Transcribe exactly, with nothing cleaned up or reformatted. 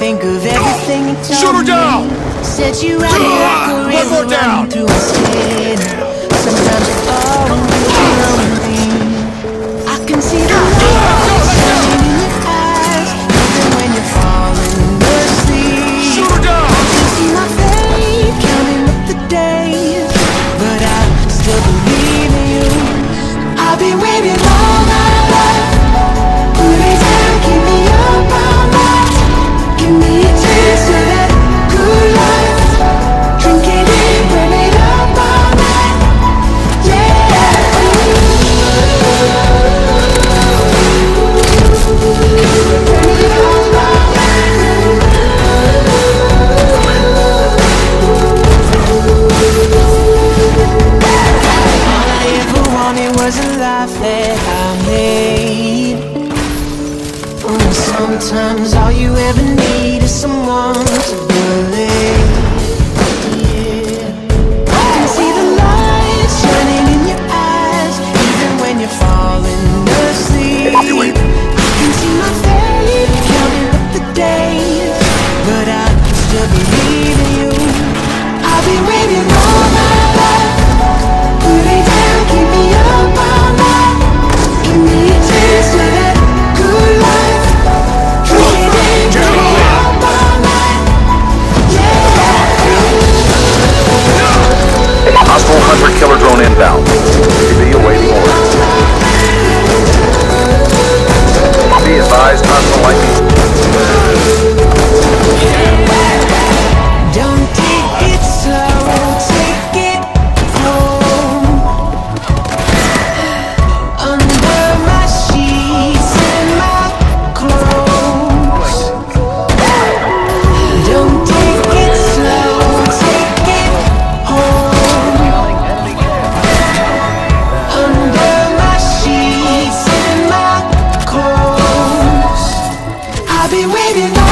think of everything you told Shoot her me. down! Said you ride me like a One river more down! running through my skin. Sometimes it's all lonely. I can see the light shining in your eyes, even when you're falling asleep. Shoot her down! I can see my fate counting up the days, but I still believe in you. I've been waiting all my life. Put it down, keep me up all night. Give me a taste of that good life. Drink it in, burn it up all night. Yeah. All I ever wanted was a life that I made. Oh, sometimes all you ever need is someone to believe. Yeah. I can see the light shining in your eyes, even when you're falling asleep. I can see my fate counting up the days, but I still believe in you. I've been waiting all my life. Put it down, keep me up all night. Give me a taste of that good life. Drink it in, turn it up all night. Yeah. Hostile hunter-killer drone inbound. C B awaiting orders. Be advised, hostile lightning. Don't take it slow, take it home. Under my sheets and my clothes. Don't take it slow, take it home. Under my sheets and my clothes. I've been waiting.